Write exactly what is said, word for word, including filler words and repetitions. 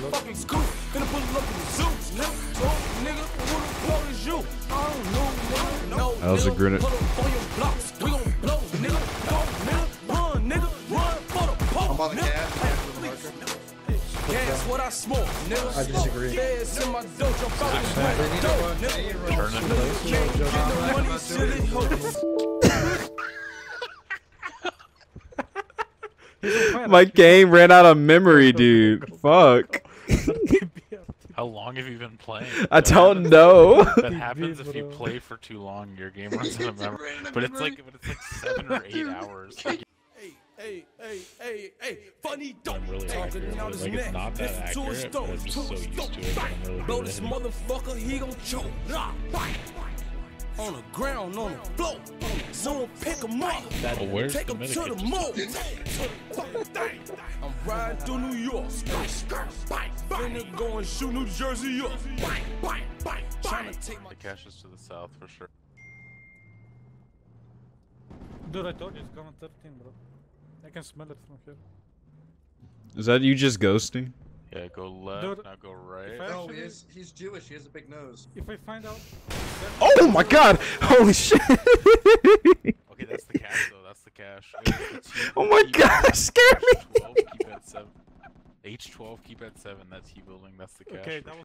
fucking scoop. Finna pull up in the suits, nigga. So, nigga, who the fuck is you? I don't know, nigga. No, that was a grenade. Pull up on your blocks. We gon' blow, nigga. Go, nigga. Run, nigga. Run for the pole. I'm on the gas. Gas what I smoke, nigga. I disagree. Feds in my dojo, fucking dope, nigga. Turn in place. Can't get no money, silly hoes. My game ran out of memory, dude. Fuck. How long have you been playing? I don't know. That happens if you play for too long. Your game runs out of memory. But it's like, but it's like seven or eight hours. Like, Hey, hey, hey, hey, hey, funny don't I'm really talking accurate. out Like, his it's neck. not that Listen to his accurate, but stories, I'm just to so his used to stories. it that I'm really Blow good this at it. motherfucker, he gon' choke. Rah, bang, on the ground, on the floor. Someone pick him up. Well, where's Take the him to medikit? the mold. I'm riding through New York. Finna go and shoot New Jersey up. Trying to take my The cache is to the south for sure. Dude, I told you it's coming thirteen, bro. I can smell it from here. Is that you just ghosting? Yeah, go left, Dude, now go right. if I No, actually- he's he's Jewish. He has a big nose. If I find out. Oh my god! Holy shit! Okay, that's the cache though. That's the cache. Oh my god! That scared me. H twelve, keep at seven. H twelve, keep at seven. That's T building. That's the cache. Okay, for that was